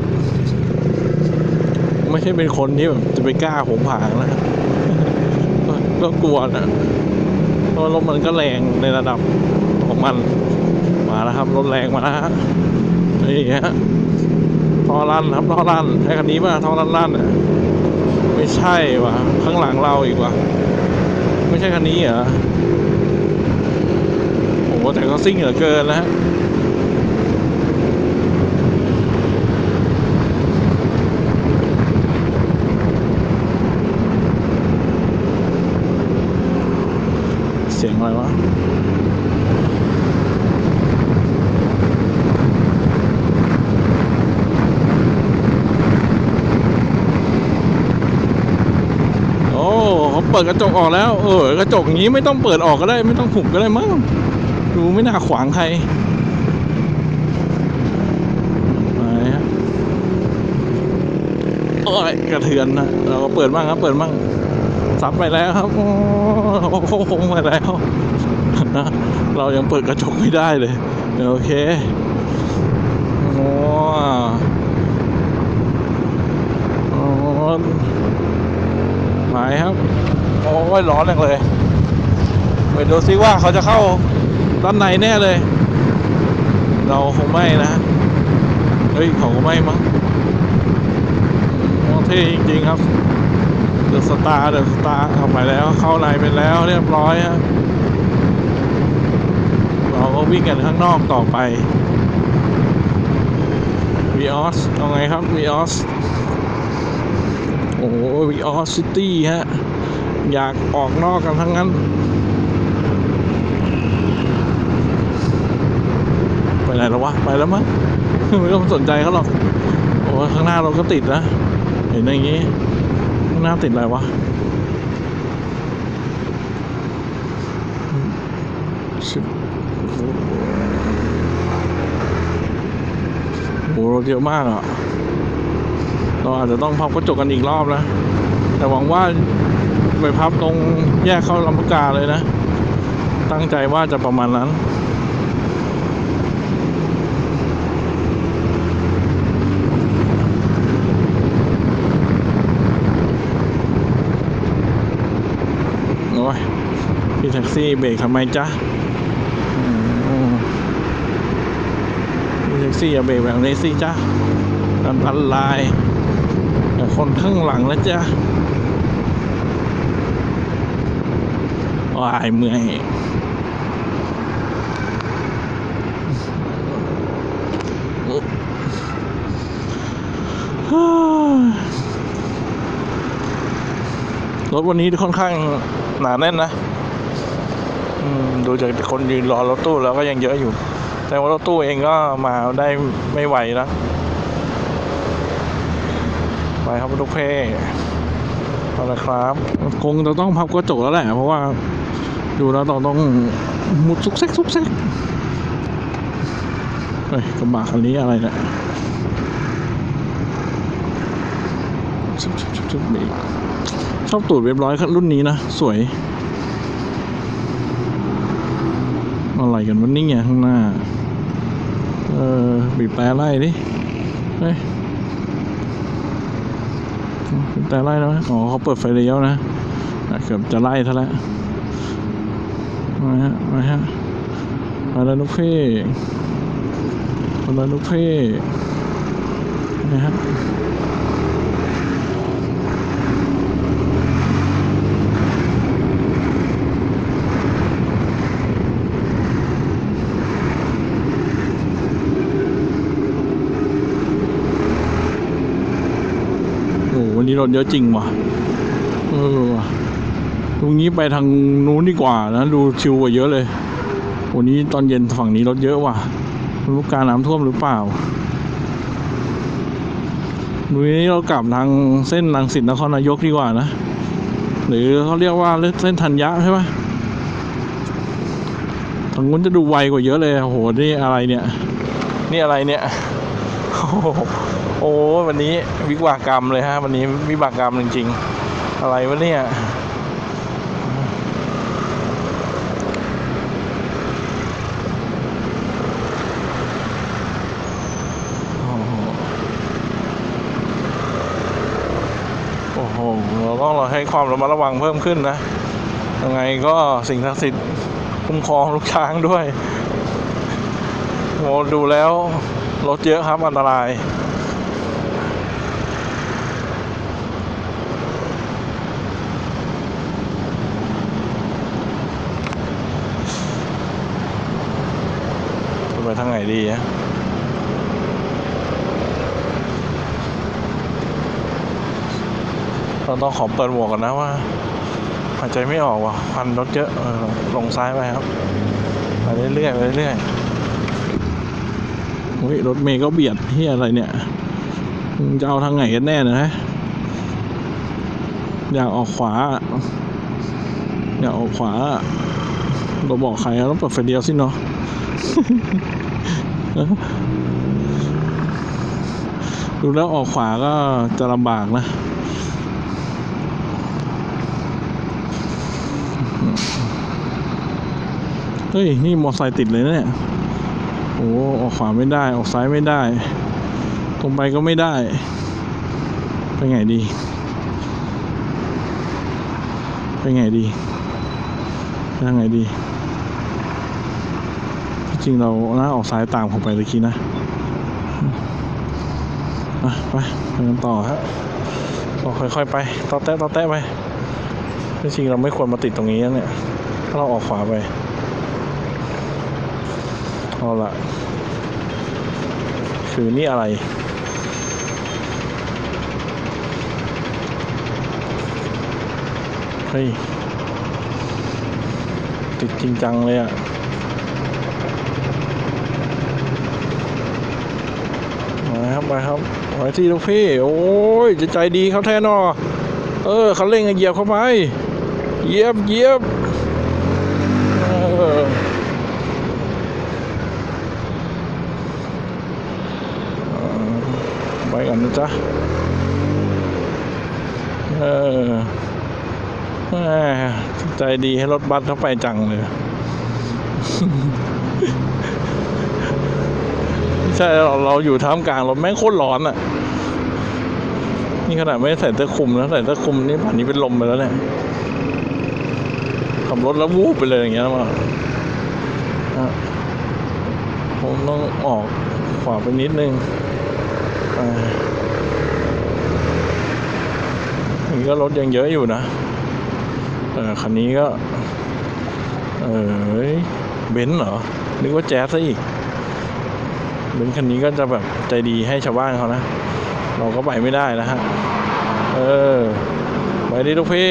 ไม่ใช่เป็นคนที่แบบจะไปกล้าผงผางนะก็กลัวนะเพราะรถมันก็แรงในระดับของมันมาแล้วครับรถแรงมาแล้วฮะนี่ฮะท่อลั่นครับท่อลั่นใช้คันนี้ป่ะท่อลั่นลั่นไม่ใช่ว่ะข้างหลังเราอีกว่ะไม่ใช่คันนี้เหรอโอ้โหแต่ก็ซิ่งเหลือเกินนะเสียงอะไรวะเปิดกระจกออกแล้วเออกระจกอย่างนี้ไม่ต้องเปิดออกก็ได้ไม่ต้องหุบก็ได้มั้งดูไม่น่าขวางใครอะไรฮะโอ้ยกระเทือนนะเราก็เปิดบ้างครับเปิดบ้างซับไปแล้วครับโอ้โหไปแล้วเรายังเปิดกระจกไม่ได้เลยโอเคโอ้หายครับโอ้ยร้อนจังเลยไปดูซิว่าเขาจะเข้าด้านในแน่เลยเราคงไม่นะเฮ้ยเขาคงไม่มั้งเท่จริงๆครับเดอะสตาร์เดอะสตาร์เข้าไปแล้วเข้าในไปแล้วเรียบร้อยฮะเราก็วิ่งกันข้างนอกต่อไปวีออสเอาไงครับวีออสโอ้วีออสซิตี้ฮะอยากออกนอกกันทั้งนั้นไปไหนแล้ววะไปแล้วมั้งไม่ต้องสนใจเขาหรอกโอ้ข้างหน้าเราก็ติดนะเห็นอย่างงี้ข้างหน้าติดอะไรวะโอ้รถเยอะมากอ่ะเราอาจจะต้องพับกระจกกันอีกรอบนะแต่หวังว่าไปพับตรงแยกเข้าลำปางกาเลยนะตั้งใจว่าจะประมาณนั้นโอ้ยพี่แท็กซี่เบรกทำไมจ๊ะพี่แท็กซี่อย่าเบรกแบบนี้สิจ๊ะอันตรายแต่คนข้างหลังนะจ๊ะว้ายเมื่อยรถวันนี้ค่อนข้างหนาแน่นนะดูจากคนยืนรอรถตู้แล้วก็ยังเยอะอยู่แต่ว่ารถตู้เองก็มาได้ไม่ไหวแล้วไปครับทุกเพศเอาละครับคงเราต้องพับกระจกแล้วแหละเพราะว่าดูแล้วเราต้องมุดซุกเซ็กซุกเซ็กเฮ้ยกระบะคันนี้อะไรเนี่ยชุบชุบชุบชุบชอบตูดเรียบร้อยรุ่นนี้นะสวยอะไรกันวันนี้ไงข้างหน้าเออบีบแต่ไล่ดิเฮ้ยบีบแต่ไล่แล้วอ๋อเขาเปิดไฟเลี้ยวนะเกือบจะไล่ซะแล้วมาฮะมาฮะมาแล้วนุ๊กเพ่มาแล้วนุ๊กเพ่นะฮะวันนี้รถเยอะจริงว่ะเออตรงนี้ไปทางนู้นดีกว่านะดูชิวกว่าเยอะเลยวันนี้ตอนเย็นฝั่งนี้รถเยอะว่ะไม่รู้การน้ำท่วมหรือเปล่าวันนี้เรากลับทางเส้นรังสิตนครนายกดีกว่านะหรือเขาเรียกว่าเส้นธัญญะใช่ไหมทางนู้นจะดูไวกว่าเยอะเลยโอ้โหนี่อะไรเนี่ยนี่อะไรเนี่ยโอ้วันนี้วิบากกรรมเลยฮะวันนี้วิบากกรรมจริงๆอะไรวะเนี่ยโอ้โหเราต้องเราให้ความระมัดระวังเพิ่มขึ้นนะยังไงก็สิ่งศักดิ์สิทธิ์คุ้มครองลูกช้างด้วยโอ้ดูแล้วรถเยอะครับอันตรายไปทางไหนดีฮะเราต้องขอเปิดหมวกกันนะว่าหายใจไม่ออกว่ะควันรถเยอะเออลงซ้ายไปครับไปเรื่อยๆไปเรื่อยๆอุ้ยรถเมย์ก็เบียดที่อะไรเนี่ยจะเอาทางไหนกันแน่นะฮะอยากออกขวาอยากออกขวาเราบอกใครต้องเปิดไฟเดียวสิเนาะดูแล้วออกขวาก็จะลำบากนะเฮ้ยนี่มอเตอร์ไซค์ติดเลยนะเนี่ยโอ้ออกขวาไม่ได้ออกซ้ายไม่ได้ตรงไปก็ไม่ได้ไปไงดีไปไงดีไปทางไหนดีจริงเราน่าออกซ้ายตามผมไปเลยคีนะไปไปกันต่อฮะเราค่อยๆไปต่อแตะต่อแตะไปจริงเราไม่ควรมาติดตรงนี้เนี่ยถ้าเราออกขวาไปเอาละคือนี่อะไรเฮ้ยติดจริงจังเลยอ่ะมาครับไปครับไปที่ลูกพี่โอ้ยจะใจดีเขาแท้นอเออเขาเร่งเหยียบเข้าไปเหยียบเหยียบไปกันนะจ๊ะเออใจดีให้รถบัสเข้าไปจังเลยใช่เราเราอยู่ท่ามกลางรถแม่งโคตรร้อนอ่ะนี่ขนาดไม่ใส่เสื้อคลุมนะใส่เสื้อคลุมนี่ป่านนี้เป็นลมไปแล้วเนี่ยขับรถแล้ววูบไปเลยอย่างเงี้ยมาผมต้องออกขวาไปนิดนึงอันนี้ก็รถยังเยอะอยู่นะเออคันนี้ก็เออเบนซ์เหรอนึกว่าแจ๊สซะอีกเบนซ์คันนี้ก็จะแบบใจดีให้ชาวบ้านเขานะเราก็ไปไม่ได้นะฮะเออไปดิทุกพี่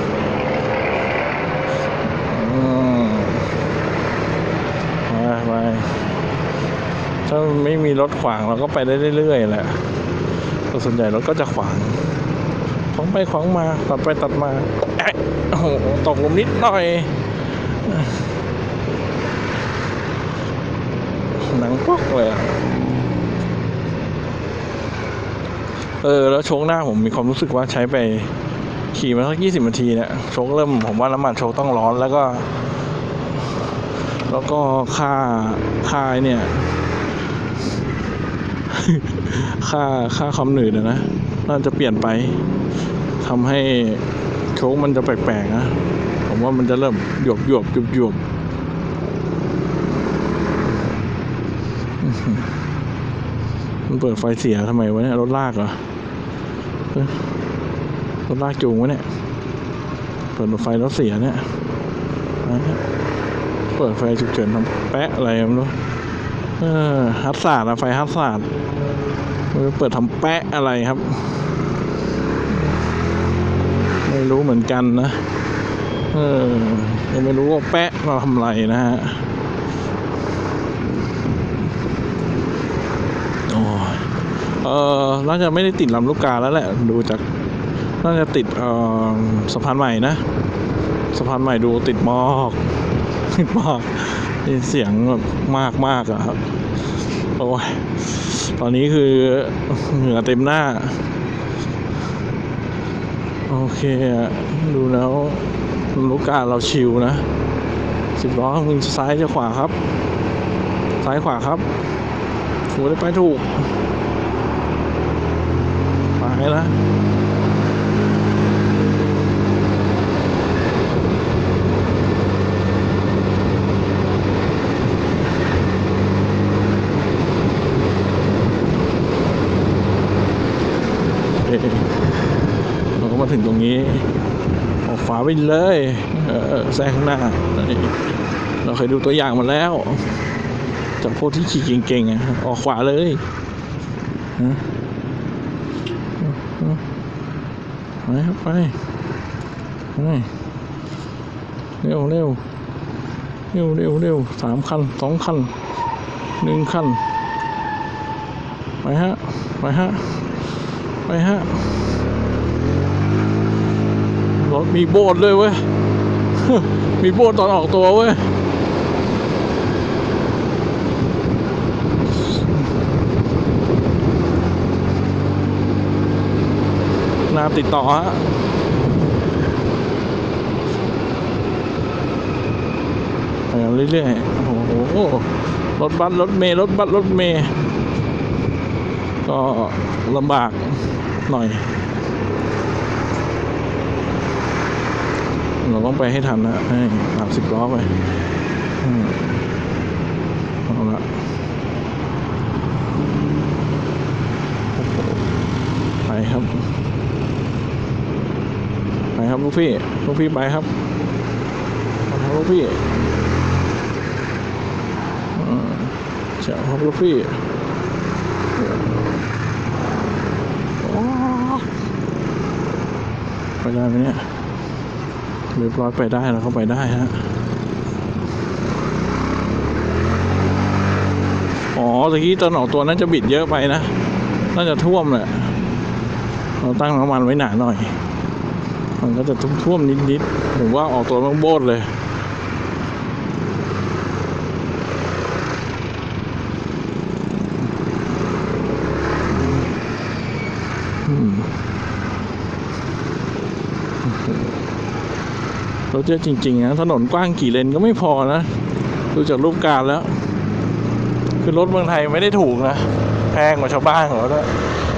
ไปไปถ้าไม่มีรถขวางเราก็ไปได้เรื่อยๆแหละแต่ส่วนใหญ่รถก็จะขวางขวางไปขวางมาตัดไปตัดมาโอ้โหตกลมนิดหน่อยหนังปอกเลยเออแล้วโชคหน้าผมมีความรู้สึกว่าใช้ไปขี่มาสักยี่สิบนาทีเนี่ยโชคเริ่มผมว่าน้ำมันโชคต้องร้อนแล้วก็แล้วก็ค่าค่าเนี่ยค่าค่าความหนืดนะน่าจะเปลี่ยนไปทำให้โชคมันจะแปลกๆนะผมว่ามันจะเริ่มหยวบหยวบหยวบหยวบมันเปิดไฟเสียทำไมวะเนี่ยรถลากเหรอรถลากจูงวะเนี่ยเปิดไฟรถเสียเนี่ยเปิดไฟฉุกเฉินทำแปะอะไรไม่รู้เออฮัตสาดอะไฟฮัตสาดเปิดทำแปะอะไรครับไม่รู้เหมือนกันนะเออยังไม่รู้ว่าแปะเราทำอะไรนะฮะโอ้เออน่าจะไม่ได้ติดลำลูกกาแล้วแหละดูจากน่าจะติดเอ่อสะพานใหม่นะสะพานใหม่ดูติดมากติดมากนี่เสียงแบบมากมากอะครับโอ้ยตอนนี้คือเหงื่อเต็มหน้าโอเคดูแล้วลูกกาเราชิวนะสิบล้อมึงซ้ายจะขวาครับซ้ายขวาครับหัวได้ไปถูกไปนะเราก็มาถึงตรงนี้ออกขวาไปเลยเออแซงข้างหน้าเราเคยดูตัวอย่างมาแล้วจากพวกที่ขี่เก่งๆออกขวาเลยไปครับไปเร็วเร็วเร็วเร็วเร็วสามคันสองคันหนึ่งคันไปฮะไปฮะไปฮะรถมีโบสถ์เลยเว้ยมีโบสถ์ตอนออกตัวเว้ยนาติดต่อฮะไปเรื่อยๆโอ้โหรถบัสรถเมล์รถบัสรถเมล์ก็ลำบากหน่อยเราต้องไปให้ทันนะให้สามสิบล้อไปเอาละไปครับไปครับลูกพี่ลูกพี่ไปครับลูกพี่เจ้าครับลูกพี่ไปได้ไหมเนี่ยเรียบร้อยไปได้แล้วก็ไปได้ฮะอ๋อตะกี้ตอนออกตัวนั้นจะบิดเยอะไปนะน่าจะท่วมแหละเราตั้งน้ำมันไว้หนาหน่อยมันก็จะท่วมนิดๆผมว่าออกตัวต้องโบดเลยรถเยอะจริงๆนะถนนกว้างกี่เลนก็ไม่พอนะดูจากรูปการแล้วคือรถเมืองไทยไม่ได้ถูกนะแพงกว่าชาวบ้านเขาด้วย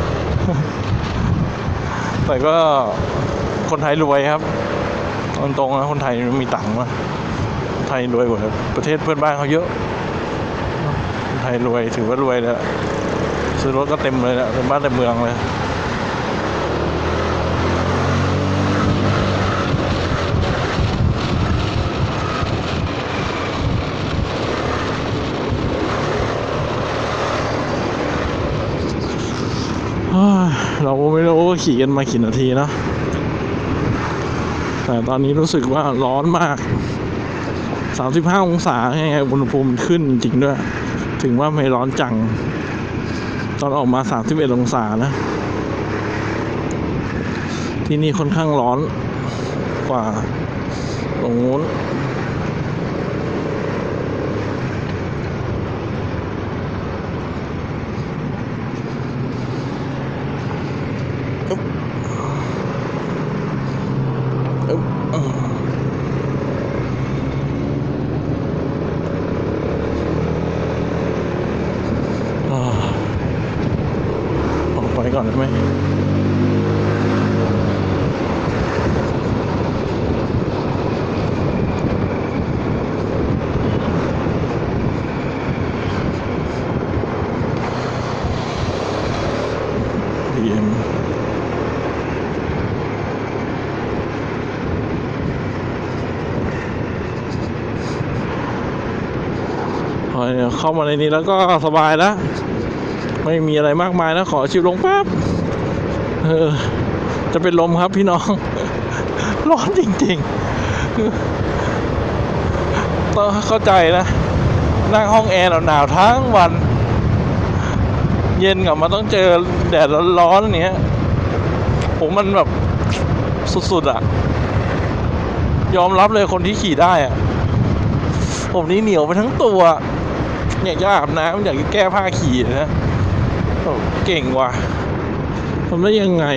แต่ก็คนไทยรวยครับตรงๆนะคนไทยมีตังค์นะไทยรวยกว่าประเทศเพื่อนบ้านเขาเยอะคนไทยรวยถือว่ารวยแล้วซื้อรถก็เต็มเลยนะเต็มบ้านเต็มเมืองเลยเราไม่รู้ว่าขี่กันมากี่นาทีเนาะแต่ตอนนี้รู้สึกว่าร้อนมากสามสิบห้าองศาไงอุณหภูมิขึ้นจริงด้วยถึงว่าไม่ร้อนจังตอนออกมาสามสิบเอ็ดองศานะที่นี่ค่อนข้างร้อนกว่าตรงนู้นออกไปก่อนได้ไหมดีเอ็มเข้ามาในนี้แล้วก็สบายแล้วไม่มีอะไรมากมายนะขอชิวลงแป๊บเออจะเป็นลมครับพี่น้องร้อนจริงๆต้องเข้าใจนะนั่งห้องแอร์หนาวๆทั้งวันเย็นกลับมาต้องเจอแดดร้อนๆอย่างเนี้ยผมมันแบบสุดๆอ่ะยอมรับเลยคนที่ขี่ได้อ่ะผมนี่เหนียวไปทั้งตัวอยากจะอาบน้ำอยากจะแก้ผ้าขี่นะเก่งว่ะทำได้ยังไง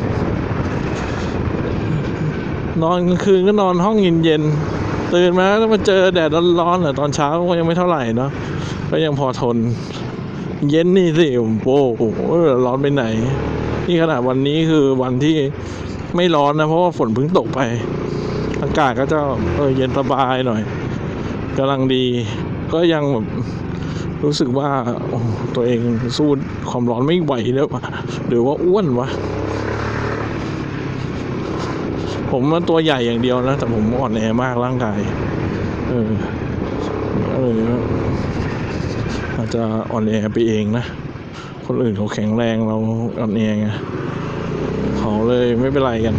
นอนกลางคืนก็นอนห้องเย็นๆตื่นมาแล้วมาเจอแดดร้อนๆอ่ะตอนเช้าก็ยังไม่เท่าไหร่เนาะก็ยังพอทนเย็นนี่สิโอ้โหร้อนไปไหนนี่ขนาดวันนี้คือวันที่ไม่ร้อนนะเพราะว่าฝนเพิ่งตกไปอากาศก็จะเออเย็นสบายหน่อยกำลังดีก็ยังแบบรู้สึกว่าตัวเองสู้ความร้อนไม่ไหวแล้วหรือว่าอ้วนวะผมมันตัวใหญ่อย่างเดียวนะแต่ผมอ่อนแอมากร่างกายเออเอออาจจะอ่อนแอไปเองนะคนอื่นเขาแข็งแรงเราอ่อนแอไงเขาเลยไม่เป็นไรกัน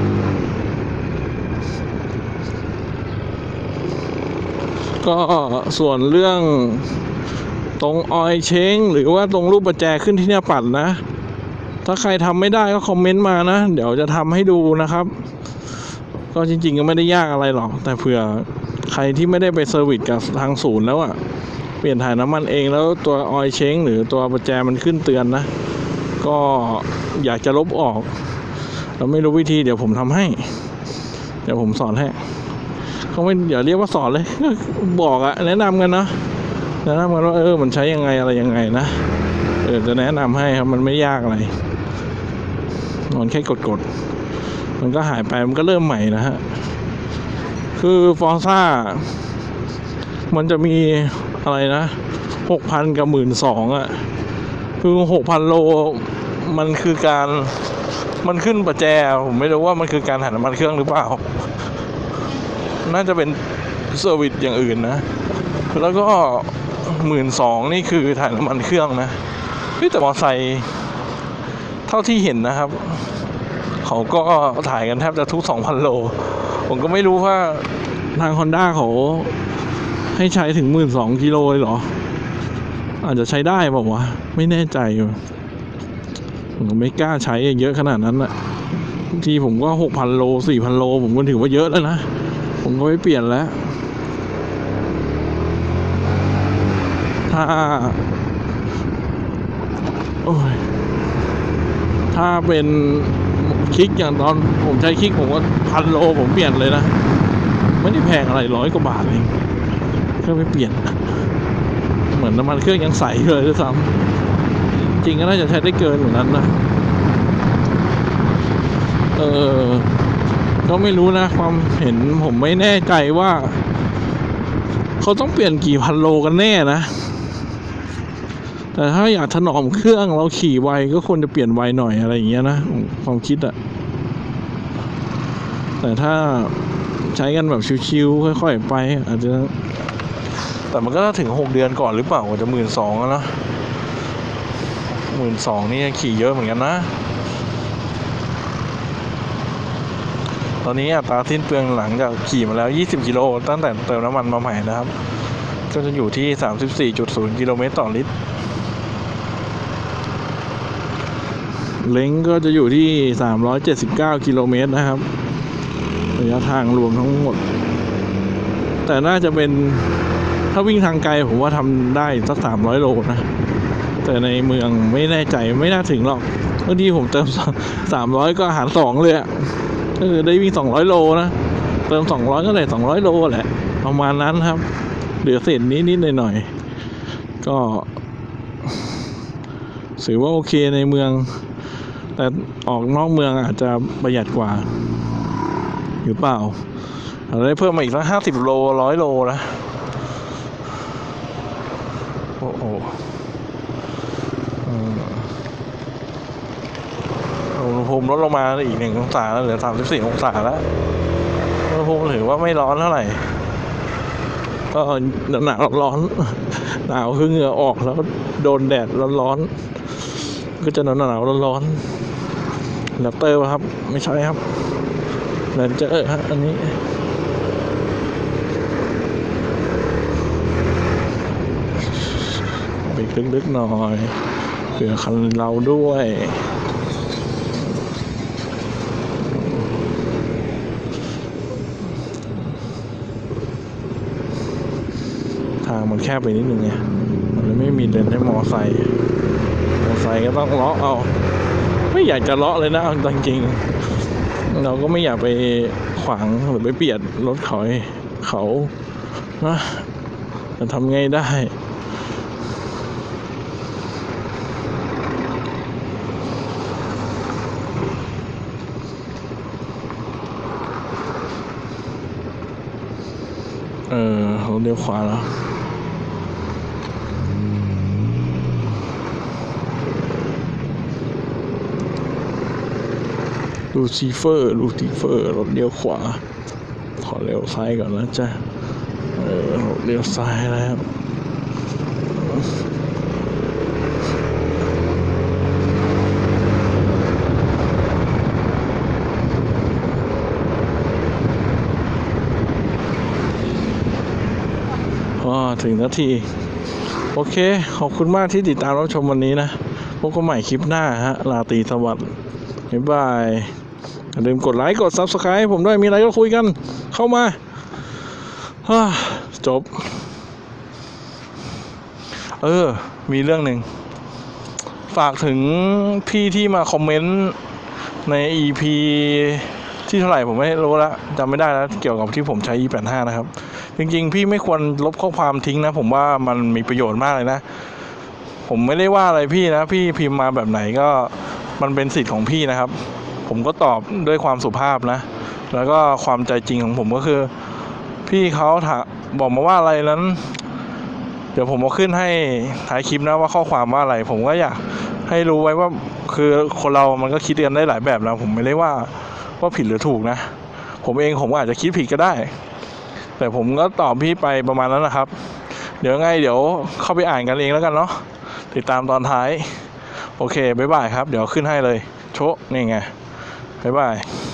ก็ส่วนเรื่องตรงออยเช้งหรือว่าตรงรูปประแจขึ้นที่เนี่ยปัดนะถ้าใครทำไม่ได้ก็คอมเมนต์มานะเดี๋ยวจะทำให้ดูนะครับก็จริงๆก็ไม่ได้ยากอะไรหรอกแต่เผื่อใครที่ไม่ได้ไปเซอร์วิสกับทางศูนย์แล้วอ่ะเปลี่ยนถ่ายน้ำมันเองแล้วตัวออยเช้งหรือตัวประแจมันขึ้นเตือนนะก็อยากจะลบออกเราไม่รู้วิธีเดี๋ยวผมทำให้เดี๋ยวผมสอนให้เขาไม่อย่าเรียกว่าสอนเลยบอกอะแนะนำกันนะแนะนำกันว่าเออมันใช้ยังไงอะไรยังไงนะเออจะแนะนำให้ครับมันไม่ยากอะไรมันแค่กดๆมันก็หายไปมันก็เริ่มใหม่นะฮะคือฟอร์ซ่ามันจะมีอะไรนะหกพันกับหมื่นสองอ่ะคือหกพันโลมันคือการมันขึ้นประแจผมไม่รู้ว่ามันคือการถ่ายน้ำมันเครื่องหรือเปล่าน่าจะเป็นเซอร์วิสอย่างอื่นนะแล้วก็หมื่นสองนี่คือถ่ายน้ำมันเครื่องนะแต่มอไซค์เท่าที่เห็นนะครับเขาก็ถ่ายกันแทบจะทุก สองพัน โลผมก็ไม่รู้ว่าทาง Honda เขาให้ใช้ถึง หนึ่งหมื่นสองพัน กิโลเลยเหรออาจจะใช้ได้เปล่าวะไม่แน่ใจผมไม่กล้าใช้เยอะขนาดนั้นอ่ะบางทีผมก็หกพันโลสี่พันโลผมก็ถือว่าเยอะแล้วนะผมก็ไม่เปลี่ยนแล้วถ้าโอ้ยถ้าเป็นคลิกอย่างตอนผมใช้คลิกผมก็พันโลผมเปลี่ยนเลยนะไม่ได้แพงอะไรร้อยกว่าบาทเองก็ไม่เปลี่ยนเหมือนน้ำมันเครื่องยังใสเลยด้วยซ้ำจริงก็น่าจะใช้ได้เกินเหมือนนั้นนะเออก็ไม่รู้นะความเห็นผมไม่แน่ใจว่าเขาต้องเปลี่ยนกี่พันโลกันแน่นะแต่ถ้าอยากถนอมเครื่องเราขี่ไวก็ควรจะเปลี่ยนไวหน่อยอะไรอย่างเงี้ยนะความคิดอะแต่ถ้าใช้กันแบบชิวๆค่อยๆไปอาจจะแต่มันก็ถึงหกเดือนก่อนหรือเปล่าว่าจะหมื่นสองแล้วนะหมื่นสองนี่ขี่เยอะเหมือนกันนะตอนนี้อัตราสิ้นเปลืองหลังจากขี่มาแล้วยี่สิบกิโลตั้งแต่เติมน้ำมันมาใหม่นะครับก็จะอยู่ที่ สามสิบสี่จุดศูนย์ กิโลเมตรต่อลิตรเล้งก็จะอยู่ที่สามร้อยเจ็ดสิบเก้ากิโลเมตรนะครับระยะทางรวมทั้งหมดแต่น่าจะเป็นถ้าวิ่งทางไกลผมว่าทำได้สักสามร้อยโลนะแต่ในเมืองไม่แน่ใจไม่น่าถึงหรอกบางทีผมเติมสามร้อยก็หารสองเลยอะก็คือได้วิ่งสองร้อยโลนะเติมสองร้อยก็ได้สองร้อยโลแหละประมาณนั้นครับเหลือเศษนิดนิดหน่อยหน่อยก็ถือว่าโอเคในเมืองแต่ออกนอกเมืองอาจจะประหยัดกว่าหรือเปล่าเราได้เพิ่มมาอีกสักห้าสิบโลร้อยโลนะโอ้โหอุณหภูมิลดลงมาอีกหนึ่งองศาแล้วเหลือสามสิบสี่องศาแล้วอุณหภูมิถือว่าไม่ร้อนเท่าไหร่ก็หนาวร้อนหนาวคือเหงื่อออกแล้วโดนแดดร้อนๆก็จะหนาวหนาวร้อนๆแรปเตอร์ครับไม่ใช่ครับแรนเจอร์ฮะอันนี้เบรกลึกๆหน่อยเผื่อคันเราด้วยทางมันแคบไปนิดนึงไงมันเลยไม่มีเลนให้มอไซค์มอไซค์ก็ต้องเลาะเอาไม่อยากจะเลาะเลยนะจริงๆเราก็ไม่อยากไปขวางหรือไปเบียดรถเขาเขานะจะทำไงได้เออเราเลี้ยวขวาแล้วลูซิเฟอร์ลูซิเฟอร์รถเลี้ยวขวาขอเลี้ยวซ้ายก่อนนะจ๊ะเออรถเลี้ยวซ้ายแล้วครับถึงนาทีโอเคขอบคุณมากที่ติดตามรับชมวันนี้นะพบกันใหม่คลิปหน้าฮะราตรีสวัสดิ์บ๊ายบายอย่าลืมกดไลค์กด ซับสไครบ์ ผมด้วยมีอะไรก็คุยกันเข้ามาจบเออมีเรื่องหนึ่งฝากถึงพี่ที่มาคอมเมนต์ใน อี พี ที่เท่าไหร่ผมไม่รู้ละจำไม่ได้แล้วเกี่ยวกับที่ผมใช้ อี แปดสิบห้า นะครับจริงๆพี่ไม่ควรลบข้อความทิ้งนะผมว่ามันมีประโยชน์มากเลยนะผมไม่ได้ว่าอะไรพี่นะพี่พิมพ์มาแบบไหนก็มันเป็นสิทธิ์ของพี่นะครับผมก็ตอบด้วยความสุภาพนะแล้วก็ความใจจริงของผมก็คือพี่เขาถามบอกมาว่าอะไรนั้นเดี๋ยวผมเอาขึ้นให้ท้ายคลิปนะว่าข้อความว่าอะไรผมก็อยากให้รู้ไว้ว่าคือคนเรามันก็คิดกันได้หลายแบบนะผมไม่ได้ว่าว่าผิดหรือถูกนะผมเองผมอาจจะคิดผิดก็ได้แต่ผมก็ตอบพี่ไปประมาณนั้นนะครับเดี๋ยวไงเดี๋ยวเข้าไปอ่านกันเองแล้วกันเนาะติดตามตอนท้ายโอเคบ๊ายบายครับเดี๋ยวขึ้นให้เลยโชะนี่ไงบ๊ายบาย